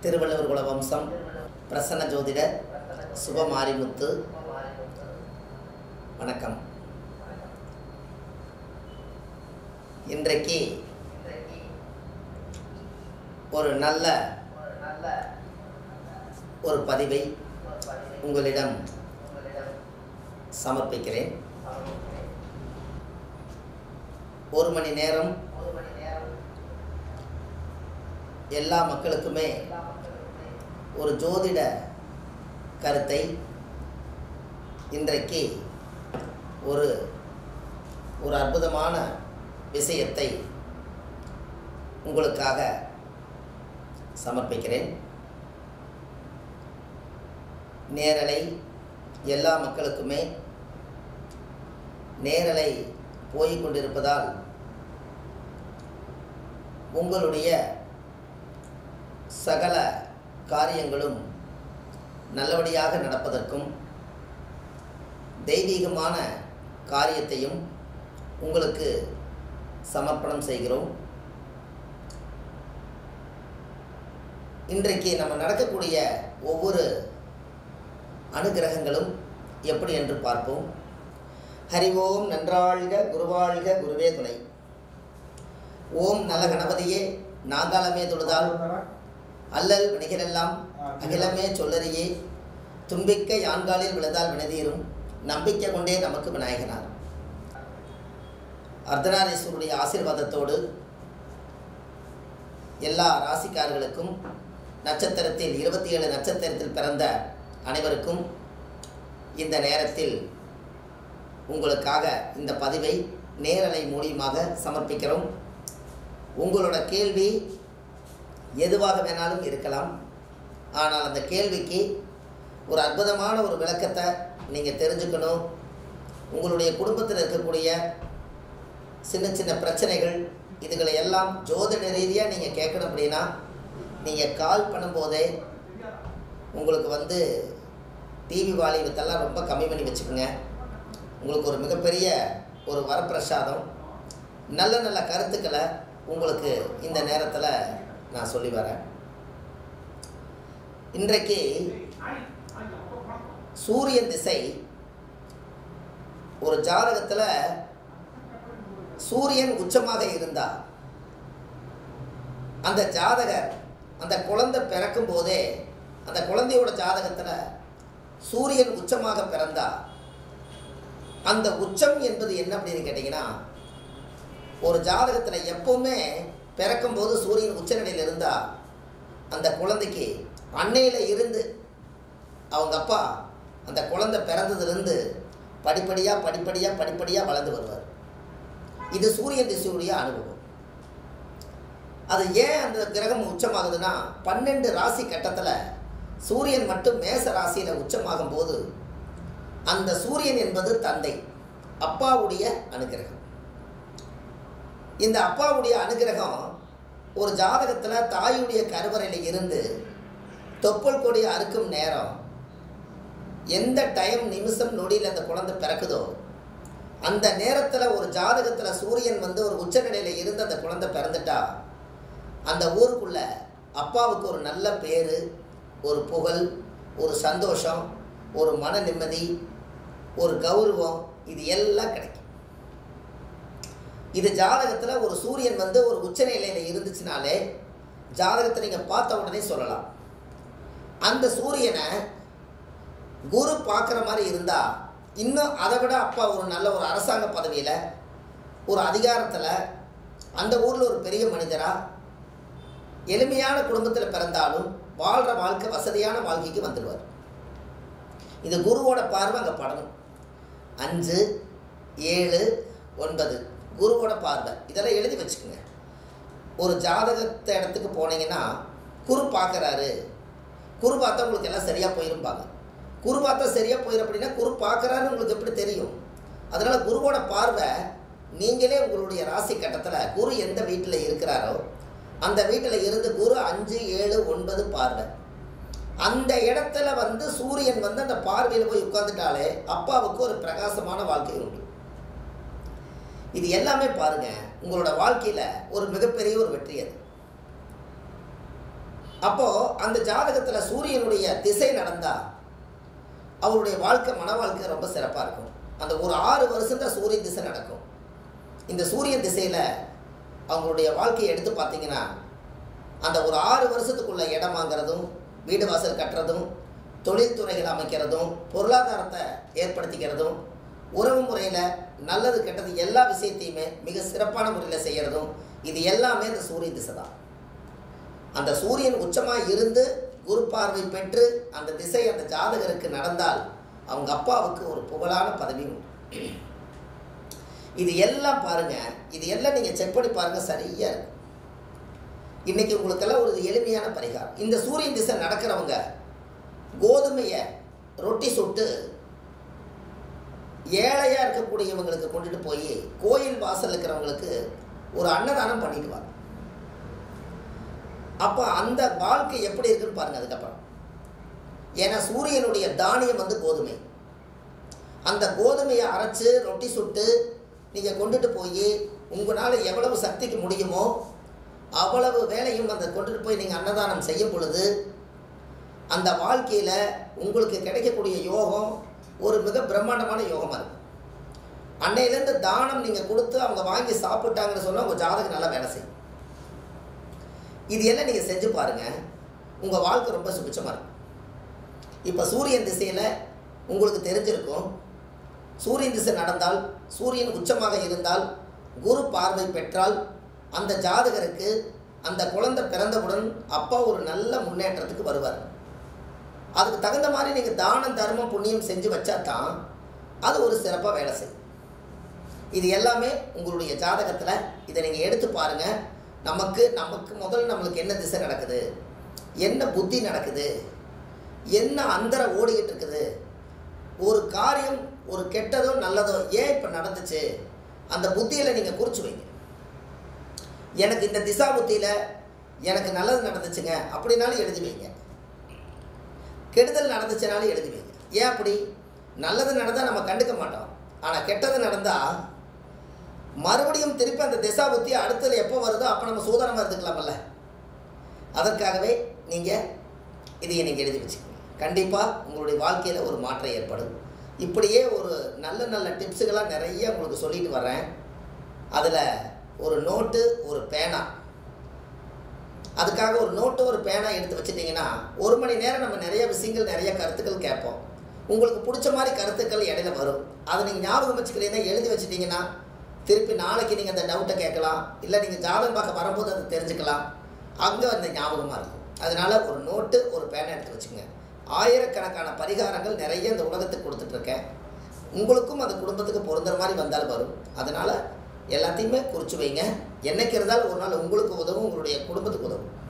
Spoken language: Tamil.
திருவள்ளுவர் குல வம்சம் பிரசன்ன ஜோதிடர் சுபம் மாரிமுத்து. வணக்கம். இன்றைக்கு ஒரு நல்ல ஒரு பதிவை உங்களிடம் சமர்ப்பிக்கிறேன். ஒரு மணி நேரம் எல்லா மக்களுக்குமே ஒரு ஜோதிட கருத்தை இன்றைக்கு ஒரு அற்புதமான விஷயத்தை உங்களுக்காக சமர்ப்பிக்கிறேன். நேரலை எல்லா மக்களுக்குமே நேரலை போய்கொண்டிருப்பதால் உங்களுடைய சகல காரியங்களும் நல்லபடியாக நடப்பதற்கும் தெய்வீகமான காரியத்தையும் உங்களுக்கு சமர்ப்பணம் செய்கிறோம். இன்றைக்கு நம்ம நடக்கக்கூடிய ஒவ்வொரு அனுகிரகங்களும் எப்படி என்று பார்ப்போம். ஹரி ஓம் நன்றாழ்க குருவாழ்க குருவே துணை. ஓம் நல்ல கணபதியே நாகாலமே தொழுதால் அல்லல் வினைகளெல்லாம் அகிலமே சொல்லறியே தும்பிக்க யான்காலில் விழுதால் வினதீரும் நம்பிக்கை கொண்டே நமக்கு விநாயகனார். அர்த்தநாரீஸ்வருடைய ஆசீர்வாதத்தோடு எல்லா ராசிக்காரர்களுக்கும் நட்சத்திரத்தில் 27 நட்சத்திரத்தில் பிறந்த அனைவருக்கும் இந்த நேரத்தில் உங்களுக்காக இந்த பதிவை நேரலை மூலியமாக சமர்ப்பிக்கிறோம். உங்களோட கேள்வி எதுவாக வேணாலும் இருக்கலாம். ஆனால் அந்த கேள்விக்கு ஒரு அற்புதமான ஒரு விளக்கத்தை நீங்கள் தெரிஞ்சுக்கணும். உங்களுடைய குடும்பத்தில் இருக்கக்கூடிய சின்ன சின்ன பிரச்சனைகள் இதுகளை எல்லாம் ஜோதிட ரீதியாக நீங்கள் கேட்கணும் அப்படின்னா நீங்கள் கால் பண்ணும்போதே உங்களுக்கு டிவி வாலிபத்தெல்லாம் ரொம்ப கம்மி பண்ணி வச்சுக்கோங்க. உங்களுக்கு ஒரு மிகப்பெரிய ஒரு வரப்பிரசாதம் நல்ல நல்ல கருத்துக்களை உங்களுக்கு இந்த நேரத்தில் நான் சொல்லி வரேன். இன்றைக்கு சூரியன் திசை ஒரு ஜாதகத்தில் சூரியன் உச்சமாக இருந்தால் அந்த ஜாதகர் அந்த குழந்தை பிறக்கும் போதே அந்த குழந்தையோட ஜாதகத்தில் சூரியன் உச்சமாக பிறந்தா அந்த உச்சம் என்பது என்ன அப்படின்னு கேட்டிங்கன்னா, ஒரு ஜாதகத்தில் எப்போவுமே பிறக்கும்போது சூரியன் உச்சநிலையில் இருந்தால் அந்த குழந்தைக்கு அன்னையில் இருந்து அவங்க அப்பா அந்த குழந்தை பிறந்ததுலேருந்து படிப்படியாக வளர்ந்து வருவார். இது சூரியன் திசையுடைய அனுபவம். அது ஏன் அந்த கிரகம் உச்சமாகுதுன்னா 12 ராசி கட்டத்தில் சூரியன் மட்டும் மேச ராசியில் உச்சமாகும் போது அந்த சூரியன் என்பது தந்தை அப்பாவுடைய அனுகிரகம். இந்த அப்பாவுடைய அனுகிரகம் ஒரு ஜாதகத்தில் தாயுடைய கருவறையில் இருந்து தொப்புள் கொடி அறுக்கும் நேரம் எந்த டைம் நிமிஷம் நொடியில் அந்த குழந்தை பிறக்குதோ அந்த நேரத்தில் ஒரு ஜாதகத்தில் சூரியன் ஒரு உச்சநிலையில் இருந்து அந்த குழந்தை பிறந்துட்டா அந்த ஊருக்குள்ள அப்பாவுக்கு ஒரு நல்ல பேர், ஒரு புகழ், ஒரு சந்தோஷம், ஒரு மன நிம்மதி, ஒரு கௌரவம், இது எல்லாம் கிடைக்கும். இது ஜாதகத்தில் ஒரு சூரியன் ஒரு உச்சநிலையில் இருந்துச்சுனாலே ஜாதகத்தை நீங்கள் பார்த்த உடனே சொல்லலாம். அந்த சூரியனை குரு பார்க்குற மாதிரி இருந்தால் இன்னும் அதை விட அப்பா ஒரு நல்ல ஒரு அரசாங்க பதவியில் ஒரு அதிகாரத்தில் அந்த ஊரில் ஒரு பெரிய மனிதராக எளிமையான குடும்பத்தில் பிறந்தாலும் வாழ்கிற வாழ்க்கை வசதியான வாழ்க்கைக்கு வந்துடுவார். இது குருவோட பார்வை அங்கே படணும். 5, 7, 9 குருவோட பார்வை இதெல்லாம் எழுதி வச்சுக்கோங்க. ஒரு ஜாதகத்தை இடத்துக்கு போனீங்கன்னா குரு பார்க்குறாரு, குரு பார்த்தா உங்களுக்கு எல்லாம் சரியாக போயிருப்பாங்க. குரு பார்த்தா சரியாக போயிடும் அப்படின்னா குரு பார்க்குறாரு உங்களுக்கு எப்படி தெரியும்? அதனால் குருவோட பார்வை நீங்களே உங்களுடைய ராசி கட்டத்தில் குரு எந்த வீட்டில் இருக்கிறாரோ அந்த வீட்டில் இருந்து குரு 5, 7, 9 பார்வை அந்த இடத்துல சூரியன் அந்த பார்வையில் போய் உட்கார்ந்துட்டாலே அப்பாவுக்கு ஒரு பிரகாசமான வாழ்க்கை உண்டு. இது எல்லாமே பாருங்க உங்களோட வாழ்க்கையில் ஒரு மிகப்பெரிய ஒரு வெற்றி. அது அப்போது அந்த ஜாதகத்தில் சூரியனுடைய திசை நடந்தால் அவருடைய மன வாழ்க்கை ரொம்ப சிறப்பாக இருக்கும். அந்த ஒரு 6 வருஷம் தான் சூரிய திசை நடக்கும். இந்த சூரியன் திசையில் அவங்களுடைய வாழ்க்கையை எடுத்து பார்த்தீங்கன்னா அந்த ஒரு 6 வருஷத்துக்குள்ள இடம் வாங்கிறதும், வீடு வாசல் கட்டுறதும், தொழில்துறைகள் அமைக்கிறதும், பொருளாதாரத்தை ஏற்படுத்திக்கிறதும், உறவு முறையில் நல்லது கெட்டது எல்லா விஷயத்தையுமே மிக சிறப்பான முறையில் செய்கிறதும், இது எல்லாமே இந்த சூரிய திசை தான். அந்த சூரியன் உச்சமாக இருந்து குரு பார்வை பெற்று அந்த திசை அந்த ஜாதகருக்கு நடந்தால் அவங்க அப்பாவுக்கு ஒரு புகழான பதவி உண்டு. இது எல்லாம் பாருங்கள், இது எல்லாம் நீங்கள் செக் பண்ணி பாருங்கள், சரியாக இருக்கும். இன்றைக்கி உங்களுக்கெல்லாம் ஒரு எளிமையான பரிகாரம். இந்த சூரியன் திசை நடக்கிறவங்க கோதுமையை ரொட்டி சுட்டு ஏழையாக இருக்கக்கூடியவங்களுக்கு கொண்டுட்டு போய் கோயில் வாசல் இருக்கிறவங்களுக்கு ஒரு அன்னதானம் பண்ணிடுவாங்க. அப்போ அந்த வாழ்க்கை எப்படி இருக்குன்னு பாருங்கள். அதுக்கப்புறம் ஏன்னா சூரியனுடைய தானியம் வந்து கோதுமை. அந்த கோதுமையை அரைச்சி ரொட்டி சுட்டு நீங்கள் கொண்டுட்டு போய் உங்களால் எவ்வளவு சக்திக்கு முடியுமோ அவ்வளவு வேலையும் அந்த கொண்டுட்டு போய் நீங்கள் அன்னதானம் செய்யும் பொழுது அந்த வாழ்க்கையில் உங்களுக்கு கிடைக்கக்கூடிய யோகம் ஒரு மிக பிரம்மாண்டமான யோகமாக இருக்கும். அன்னையிலேருந்து தானம் நீங்கள் கொடுத்து அவங்க வாங்கி சாப்பிட்டாங்கன்னு சொன்னால் உங்கள் ஜாதகம் நல்லா வேலை செய்யும். இது எல்லாம் நீங்கள் செஞ்சு பாருங்கள், உங்கள் வாழ்க்கை ரொம்ப சுபிட்சமாக இருக்கும். இப்போ சூரியன் திசையில் உங்களுக்கு தெரிஞ்சிருக்கும், சூரியன் திசை நடந்தால், சூரியன் உச்சமாக இருந்தால், குரு பார்வை பெற்றால் அந்த ஜாதகருக்கு அந்த குழந்தை பிறந்தவுடன் அப்பா ஒரு நல்ல முன்னேற்றத்துக்கு வருவார். அதுக்கு தகுந்த மாதிரி நீங்கள் தானம் தர்மம் புண்ணியம் செஞ்சு வச்சா தான் அது ஒரு சிறப்பாக வேலை செய்யும். இது எல்லாமே உங்களுடைய ஜாதகத்தில் இதை நீங்கள் எடுத்து பாருங்கள். நமக்கு முதல்ல நம்மளுக்கு என்ன திசை நடக்குது, என்ன புத்தி நடக்குது, என்ன அந்தரம் ஓடிக்கிட்டு இருக்குது, ஒரு காரியம் ஒரு கெட்டதோ நல்லதோ ஏன் இப்போ நடந்துச்சு, அந்த புத்தியில் நீங்கள் குறித்து வைங்க. எனக்கு இந்த திசா புத்தியில் எனக்கு நல்லது நடந்துச்சுங்க அப்படின்னாலும் எழுதி வைங்க, கெடுதல் நடந்துச்சுனாலும் எழுதி வைங்க. ஏன் அப்படி? நல்லது நடந்தால் நம்ம கண்டுக்க மாட்டோம், ஆனால் கெட்டது நடந்தால் மறுபடியும் திருப்பி அந்த திசா புத்தி அடுத்தது எப்போ வருதோ அப்போ நம்ம சூதானமாக இருந்துக்கலாமல்ல. அதற்காகவே நீங்கள் இதையை நீங்கள் எழுதி வச்சுக்கோங்க. கண்டிப்பாக உங்களுடைய வாழ்க்கையில் ஒரு மாற்றம் ஏற்படும். இப்படியே ஒரு நல்ல நல்ல டிப்ஸுகளாக நிறைய உங்களுக்கு சொல்லிட்டு வர்றேன். அதில் ஒரு நோட்டு ஒரு பேனா, அதுக்காக ஒரு நோட்டு ஒரு பேனா எடுத்து வச்சுட்டிங்கன்னா 1 மணி நேரம் நம்ம நிறைய விஷயங்கள் நிறைய கருத்துக்கள் கேட்போம். உங்களுக்கு பிடிச்ச மாதிரி கருத்துக்கள் இடையில வரும். அதை நீங்கள் ஞாபகம் வச்சுக்கிறீங்கன்னா எழுதி வச்சுட்டிங்கன்னா திருப்பி நாளைக்கு நீங்கள் அந்த டவுட்டை கேட்கலாம், இல்லை நீங்கள் ஜாதகம் பார்க்க வரும்போது அதை தெரிஞ்சுக்கலாம். அங்கே அந்த ஞாபகமாக இருக்கும். அதனால் ஒரு நோட்டு ஒரு பேனை எடுத்து வச்சுங்க. ஆயிரக்கணக்கான பரிகாரங்கள் நிறைய இந்த உலகத்துக்கு கொடுத்துட்ருக்கேன். உங்களுக்கும் அந்த குடும்பத்துக்கு பொருந்துற மாதிரி வந்தாலும் வரும். அதனால் எல்லாத்தையுமே குறித்து வைங்க. என்னைக்கு இருந்தாலும் ஒரு நாள் உங்களுக்கு உதவும், உங்களுடைய குடும்பத்துக்கு உதவும்.